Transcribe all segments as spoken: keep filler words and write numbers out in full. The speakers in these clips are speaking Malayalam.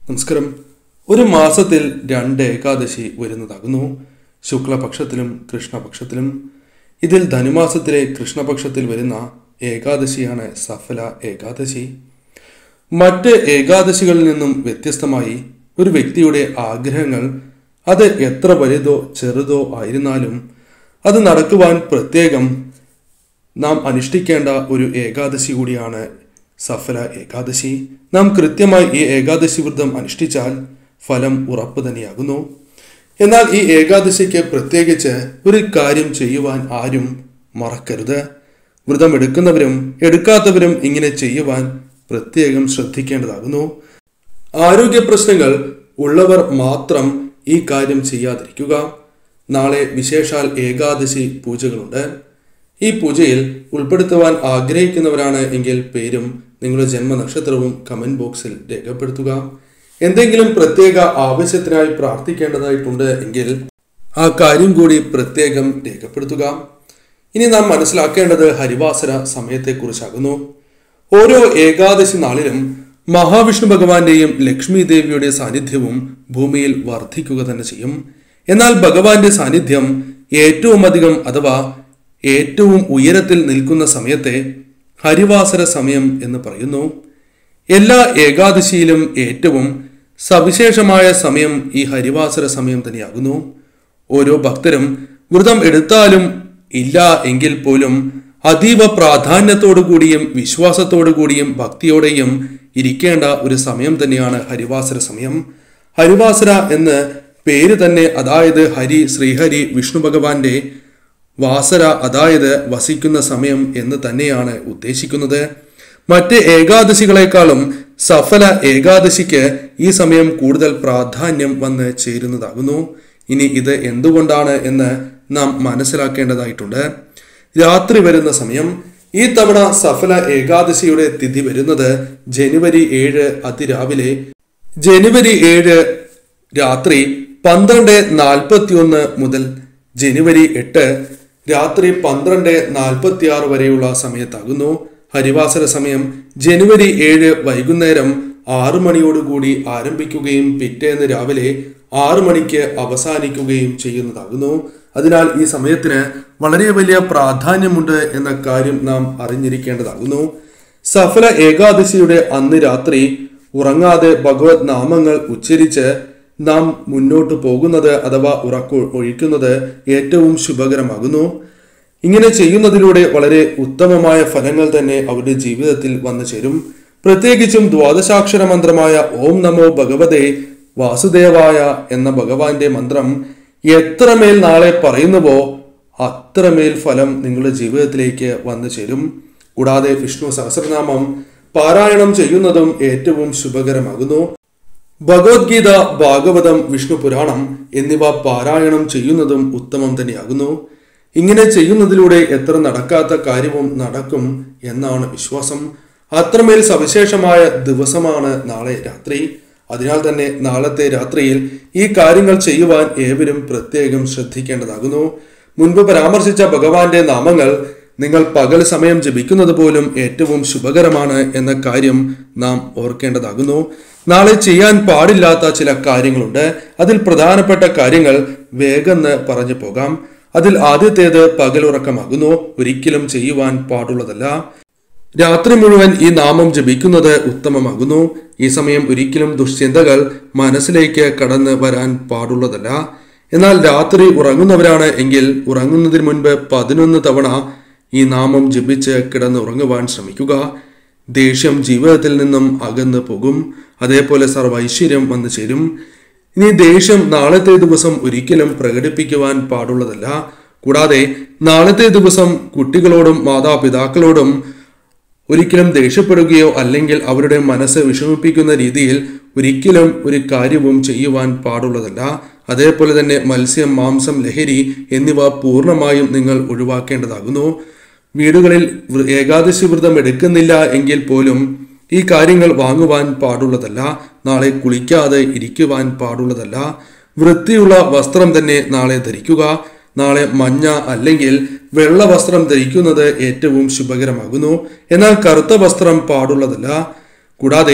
നമസ്കാരം. ഒരു മാസത്തിൽ രണ്ട് ഏകാദശി വരുന്നതാകുന്നു, ശുക്ലപക്ഷത്തിലും കൃഷ്ണപക്ഷത്തിലും. ഇതിൽ ധനുമാസത്തിലെ കൃഷ്ണപക്ഷത്തിൽ വരുന്ന ഏകാദശിയാണ് സഫല ഏകാദശി. മറ്റ് ഏകാദശികളിൽ നിന്നും വ്യത്യസ്തമായി ഒരു വ്യക്തിയുടെ ആഗ്രഹങ്ങൾ അത് എത്ര വലുതോ ചെറുതോ ആയിരുന്നാലും അത് നടക്കുവാൻ പ്രത്യേകം നാം അനുഷ്ഠിക്കേണ്ട ഒരു ഏകാദശി കൂടിയാണ് സഫല ഏകാദശി. നാം കൃത്യമായി ഈ ഏകാദശി വ്രതം അനുഷ്ഠിച്ചാൽ ഫലം ഉറപ്പ് തന്നെയാകുന്നു. എന്നാൽ ഈ ഏകാദശിക്ക് പ്രത്യേകിച്ച് ഒരു കാര്യം ചെയ്യുവാൻ ആരും മറക്കരുത്. വ്രതം എടുക്കുന്നവരും എടുക്കാത്തവരും ഇങ്ങനെ ചെയ്യുവാൻ പ്രത്യേകം ശ്രദ്ധിക്കേണ്ടതാകുന്നു. ആരോഗ്യ പ്രശ്നങ്ങൾ ഉള്ളവർ മാത്രം ഈ കാര്യം ചെയ്യാതിരിക്കുക. നാളെ വിശേഷാൽ ഏകാദശി പൂജകളുണ്ട്. ഈ പൂജയിൽ ഉൾപ്പെടുത്തുവാൻ ആഗ്രഹിക്കുന്നവരാണ് എങ്കിൽ പേരും നിങ്ങളുടെ ജന്മനക്ഷത്രവും കമന്റ് ബോക്സിൽ രേഖപ്പെടുത്തുക. എന്തെങ്കിലും പ്രത്യേക ആവശ്യത്തിനായി പ്രാർത്ഥിക്കേണ്ടതായിട്ടുണ്ട് എങ്കിൽ ആ കാര്യം കൂടി പ്രത്യേകം രേഖപ്പെടുത്തുക. ഇനി നാം മനസ്സിലാക്കേണ്ടത് ഹരിവാസര സമയത്തെക്കുറിച്ചാകുന്നു. ഓരോ ഏകാദശി നാളിലും മഹാവിഷ്ണു ഭഗവാന്റെയും ലക്ഷ്മി ദേവിയുടെ സാന്നിധ്യവും ഭൂമിയിൽ വർദ്ധിക്കുക തന്നെ ചെയ്യും. എന്നാൽ ഭഗവാന്റെ സാന്നിധ്യം ഏറ്റവും അധികം അഥവാ ഏറ്റവും ഉയരത്തിൽ നിൽക്കുന്ന സമയത്തെ ഹരിവാസര സമയം എന്ന് പറയുന്നു. എല്ലാ ഏകാദശിയിലും ഏറ്റവും സവിശേഷമായ സമയം ഈ ഹരിവാസര സമയം തന്നെയാകുന്നു. ഓരോ ഭക്തരും വ്രതം എടുത്താലും ഇല്ല എങ്കിൽ പോലും അതീവ പ്രാധാന്യത്തോടു കൂടിയും വിശ്വാസത്തോടു കൂടിയും ഭക്തിയോടെയും ഇരിക്കേണ്ട ഒരു സമയം തന്നെയാണ് ഹരിവാസര സമയം. ഹരിവാസര എന്ന് പേര് തന്നെ, അതായത് ഹരി ശ്രീഹരി വിഷ്ണു ഭഗവാന്റെ വാസര, അതായത് വസിക്കുന്ന സമയം എന്ന് തന്നെയാണ് ഉദ്ദേശിക്കുന്നത്. മറ്റ് ഏകാദശികളെക്കാളും സഫല ഏകാദശിക്ക് ഈ സമയം കൂടുതൽ പ്രാധാന്യം വന്ന് ചേരുന്നതാകുന്നു. ഇനി ഇത് എന്തുകൊണ്ടാണ് എന്ന് നാം മനസ്സിലാക്കേണ്ടതായിട്ടുണ്ട്. രാത്രി വരുന്ന സമയം. ഈ തവണ സഫല ഏകാദശിയുടെ തിഥി വരുന്നത് ജനുവരി ഏഴ് അതിരാവിലെ ജനുവരി ഏഴ് രാത്രി പന്ത്രണ്ട് നാൽപ്പത്തി ഒന്ന് മുതൽ ജനുവരി എട്ട് രാത്രി പന്ത്രണ്ട് നാൽപ്പത്തി ആറ് വരെയുള്ള സമയത്താകുന്നു. ഹരിവാസര സമയം ജനുവരി ഏഴ് വൈകുന്നേരം ആറു മണിയോടുകൂടി ആരംഭിക്കുകയും പിറ്റേന്ന് രാവിലെ ആറു മണിക്ക് അവസാനിക്കുകയും ചെയ്യുന്നതാകുന്നു. അതിനാൽ ഈ സമയത്തിന് വളരെ വലിയ പ്രാധാന്യമുണ്ട് എന്ന കാര്യം നാം അറിഞ്ഞിരിക്കേണ്ടതാകുന്നു. സഫല ഏകാദശിയുടെ അന്ന് രാത്രി ഉറങ്ങാതെ ഭഗവത് നാമങ്ങൾ ഉച്ചരിച്ച് നാം മുന്നോട്ട് പോകുന്നത് അഥവാ ഉറക്ക ഒഴിക്കുന്നത് ഏറ്റവും ശുഭകരമാകുന്നു. ഇങ്ങനെ ചെയ്യുന്നതിലൂടെ വളരെ ഉത്തമമായ ഫലങ്ങൾ തന്നെ അവരുടെ ജീവിതത്തിൽ വന്നു ചേരും. പ്രത്യേകിച്ചും ദ്വാദശാക്ഷര മന്ത്രമായ ഓം നമോ ഭഗവതേ വാസുദേവായ എന്ന ഭഗവാന്റെ മന്ത്രം എത്രമേൽ നാളെ പറയുന്നുവോ അത്രമേൽ ഫലം നിങ്ങളുടെ ജീവിതത്തിലേക്ക് വന്നു ചേരും. കൂടാതെ വിഷ്ണു സഹസ്രനാമം പാരായണം ചെയ്യുന്നതും ഏറ്റവും ശുഭകരമാകുന്നു. ഭഗവത്ഗീത, ഭാഗവതം, വിഷ്ണു പുരാണം എന്നിവ പാരായണം ചെയ്യുന്നതും ഉത്തമം തന്നെയാകുന്നു. ഇങ്ങനെ ചെയ്യുന്നതിലൂടെ എത്ര നടക്കാത്ത കാര്യവും നടക്കും എന്നാണ് വിശ്വാസം. അത്രമേൽ സവിശേഷമായ ദിവസമാണ് നാളെ രാത്രി. അതിനാൽ തന്നെ നാളത്തെ രാത്രിയിൽ ഈ കാര്യങ്ങൾ ചെയ്യുവാൻ ഏവരും പ്രത്യേകം ശ്രദ്ധിക്കേണ്ടതാകുന്നു. മുൻപ് പരാമർശിച്ച ഭഗവാന്റെ നാമങ്ങൾ നിങ്ങൾ പകൽ സമയം ജപിക്കുന്നത് പോലും ഏറ്റവും ശുഭകരമാണ് എന്ന കാര്യം നാം ഓർക്കേണ്ടതാകുന്നു. നാളെ ചെയ്യാൻ പാടില്ലാത്ത ചില കാര്യങ്ങളുണ്ട്. അതിൽ പ്രധാനപ്പെട്ട കാര്യങ്ങൾ വേഗം പറഞ്ഞു പോകാം. അതിൽ ആദ്യത്തേത് പകലുറക്കമാകുന്നു. ഒരിക്കലും ചെയ്യുവാൻ പാടുള്ളതല്ല. രാത്രി മുഴുവൻ ഈ നാമം ജപിക്കുന്നത് ഉത്തമമാകുന്നു. ഈ സമയം ഒരിക്കലും ദുശ്ചിന്തകൾ മനസ്സിലേക്ക് കടന്ന് വരാൻ പാടുള്ളതല്ല. എന്നാൽ രാത്രി ഉറങ്ങുന്നവരാണ് എങ്കിൽ ഉറങ്ങുന്നതിന് മുൻപ് പതിനൊന്ന് തവണ ഈ നാമം ജപിച്ച് കിടന്ന് ഉറങ്ങുവാൻ ശ്രമിക്കുക. ദേഷ്യം ജീവിതത്തിൽ നിന്നും അകന്നു പോകും. അതേപോലെ സർവ്വ ഐശ്വര്യം വന്നു ചേരും. ഇനി ദേഷ്യം നാളത്തെ ദിവസം ഒരിക്കലും പ്രകടിപ്പിക്കുവാൻ പാടുള്ളതല്ല. കൂടാതെ നാളത്തെ ദിവസം കുട്ടികളോടും മാതാപിതാക്കളോടും ഒരിക്കലും ദേഷ്യപ്പെടുകയോ അല്ലെങ്കിൽ അവരുടെ മനസ്സ് വിഷമിപ്പിക്കുന്ന രീതിയിൽ ഒരിക്കലും ഒരു കാര്യവും ചെയ്യുവാൻ പാടുള്ളതല്ല. അതേപോലെ തന്നെ മത്സ്യം, മാംസം, ലഹരി എന്നിവ പൂർണ്ണമായും നിങ്ങൾ ഒഴിവാക്കേണ്ടതാകുന്നു. വീടുകളിൽ ഏകാദശി വ്രതം എടുക്കുന്നില്ല എങ്കിൽ പോലും ഈ കാര്യങ്ങൾ വാങ്ങുവാൻ പാടുള്ളതല്ല. നാളെ കുളിക്കാതെ ഇരിക്കുവാൻ പാടുള്ളതല്ല. വൃത്തിയുള്ള വസ്ത്രം തന്നെ നാളെ ധരിക്കുക. നാളെ മഞ്ഞ അല്ലെങ്കിൽ വെള്ള വസ്ത്രം ധരിക്കുന്നത് ഏറ്റവും ശുഭകരമാകുന്നു. എന്നാൽ കറുത്ത വസ്ത്രം പാടുള്ളതല്ല. കൂടാതെ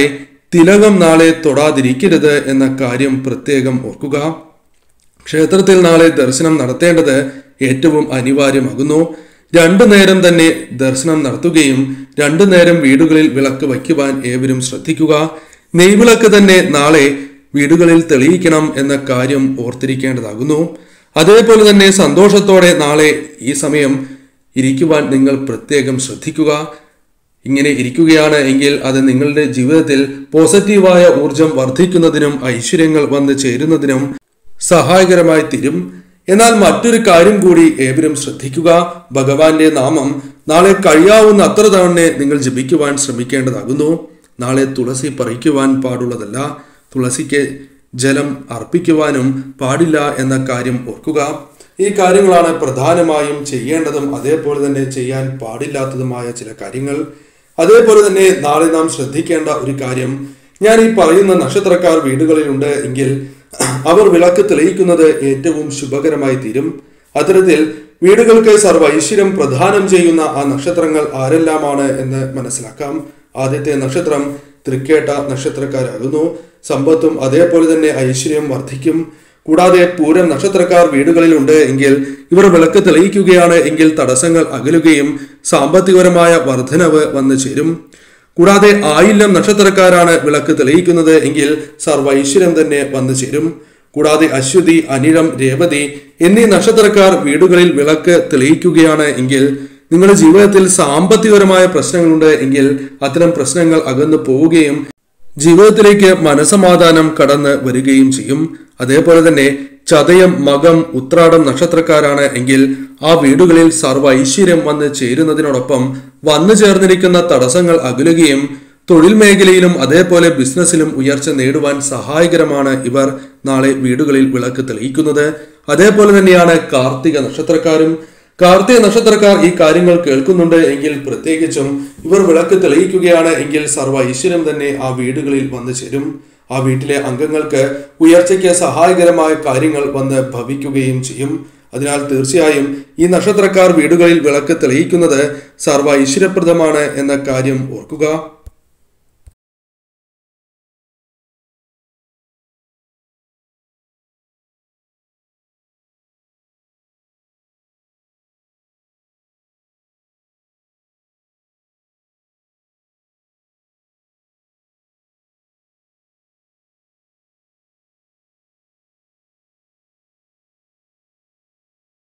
തിലകം നാളെ തൊടാതിരിക്കരുത് എന്ന കാര്യം പ്രത്യേകം ഓർക്കുക. ക്ഷേത്രത്തിൽ നാളെ ദർശനം നടത്തേണ്ടത് ഏറ്റവും അനിവാര്യമാകുന്നു. രണ്ടു നേരം തന്നെ ദർശനം നടത്തുകയും രണ്ടു നേരം വീടുകളിൽ വിളക്ക് വയ്ക്കുവാൻ ഏവരും ശ്രദ്ധിക്കുക. നെയ്വിളക്ക് തന്നെ നാളെ വീടുകളിൽ തെളിയിക്കണം എന്ന കാര്യം ഓർത്തിരിക്കേണ്ടതാകുന്നു. അതേപോലെ തന്നെ സന്തോഷത്തോടെ നാളെ ഈ സമയം ഇരിക്കുവാൻ നിങ്ങൾ പ്രത്യേകം ശ്രദ്ധിക്കുക. ഇങ്ങനെ ഇരിക്കുകയാണ് എങ്കിൽ അത് നിങ്ങളുടെ ജീവിതത്തിൽ പോസിറ്റീവായ ഊർജം വർദ്ധിക്കുന്നതിനും ഐശ്വര്യങ്ങൾ വന്നു ചേരുന്നതിനും സഹായകരമായി തീരും. എന്നാൽ മറ്റൊരു കാര്യം കൂടി ഏവരും ശ്രദ്ധിക്കുക. ഭഗവാന്റെ നാമം നാളെ കഴിയാവുന്ന അത്ര തവണ നിങ്ങൾ ജപിക്കുവാൻ ശ്രമിക്കേണ്ടതാകുന്നു. നാളെ തുളസി പറിക്കുവാൻ പാടുള്ളതല്ല. തുളസിക്ക് ജലം അർപ്പിക്കുവാനും പാടില്ല എന്ന കാര്യം ഓർക്കുക. ഈ കാര്യങ്ങളാണ് പ്രധാനമായും ചെയ്യേണ്ടതും അതേപോലെ തന്നെ ചെയ്യാൻ പാടില്ലാത്തതുമായ ചില കാര്യങ്ങൾ. അതേപോലെ തന്നെ നാളെ നാം ശ്രദ്ധിക്കേണ്ട ഒരു കാര്യം, ഞാൻ ഈ പറയുന്ന നക്ഷത്രക്കാർ വീടുകളിലുണ്ട് എങ്കിൽ അവർ വിളക്ക് തെളിയിക്കുന്നത് ഏറ്റവും ശുഭകരമായി തീരും. അത്തരത്തിൽ വീടുകൾക്ക് സർവ്വ ഐശ്വര്യം പ്രദാനം ചെയ്യുന്ന ആ നക്ഷത്രങ്ങൾ ആരെല്ലാമാണ് എന്ന് മനസ്സിലാക്കാം. ആദ്യത്തെ നക്ഷത്രം തൃക്കേട്ട നക്ഷത്രക്കാരാകുന്നു. സമ്പത്തും അതേപോലെ തന്നെ ഐശ്വര്യം വർദ്ധിക്കും. കൂടാതെ പൂരം നക്ഷത്രക്കാർ വീടുകളിലുണ്ട് എങ്കിൽ ഇവർ വിളക്ക് തെളിയിക്കുകയാണ് എങ്കിൽ തടസ്സങ്ങൾ അകലുകയും സാമ്പത്തികപരമായ വർധനവ് വന്നു ചേരും. കൂടാതെ ആയില്യം നക്ഷത്രക്കാരാണ് വിളക്ക് തെളിയിക്കുന്നത് എങ്കിൽ സർവ്വ ഐശ്വര്യം തന്നെ വന്നു ചേരും. കൂടാതെ അശ്വതി, അനിഴം, രേവതി എന്നീ നക്ഷത്രക്കാർ വീടുകളിൽ വിളക്ക് തെളിയിക്കുകയാണ് എങ്കിൽ നിങ്ങളുടെ ജീവിതത്തിൽ സാമ്പത്തികപരമായ പ്രശ്നങ്ങളുണ്ട് എങ്കിൽ അത്തരം പ്രശ്നങ്ങൾ അകന്നു പോവുകയും ജീവിതത്തിലേക്ക് മനസമാധാനം കടന്ന് വരികയും ചെയ്യും. അതേപോലെ തന്നെ ചതയം, മകം, ഉത്രാടം നക്ഷത്രക്കാരാണ് എങ്കിൽ ആ വീടുകളിൽ സർവ്വ ഐശ്വര്യം വന്ന് ചേരുന്നതിനോടൊപ്പം വന്നു ചേർന്നിരിക്കുന്ന തടസ്സങ്ങൾ അകലുകയും തൊഴിൽ മേഖലയിലും അതേപോലെ ബിസിനസ്സിലും ഉയർച്ച നേടുവാൻ സഹായകരമാണ് ഇവർ നാളെ വീടുകളിൽ വിളക്ക് തെളിയിക്കുന്നത്. അതേപോലെ തന്നെയാണ് കാർത്തിക നക്ഷത്രക്കാരും. കാർത്തിക നക്ഷത്രക്കാർ ഈ കാര്യങ്ങൾ കേൾക്കുന്നുണ്ട് എങ്കിൽ പ്രത്യേകിച്ചും ഇവർ വിളക്ക് തെളിയിക്കുകയാണ് എങ്കിൽ സർവ്വ ഐശ്വര്യം തന്നെ ആ വീടുകളിൽ വന്നു ചേരും. ആ വീട്ടിലെ അംഗങ്ങൾക്ക് ഉയർച്ചയ്ക്ക് സഹായകരമായ കാര്യങ്ങൾ വന്ന് ഭവിക്കുകയും ചെയ്യും. അതിനാൽ തീർച്ചയായും ഈ നക്ഷത്രക്കാർ വീടുകളിൽ വിളക്ക് തെളിയിക്കുന്നത് സർവ്വ ഐശ്വര്യപ്രദമാണ് എന്ന കാര്യം ഓർക്കുക.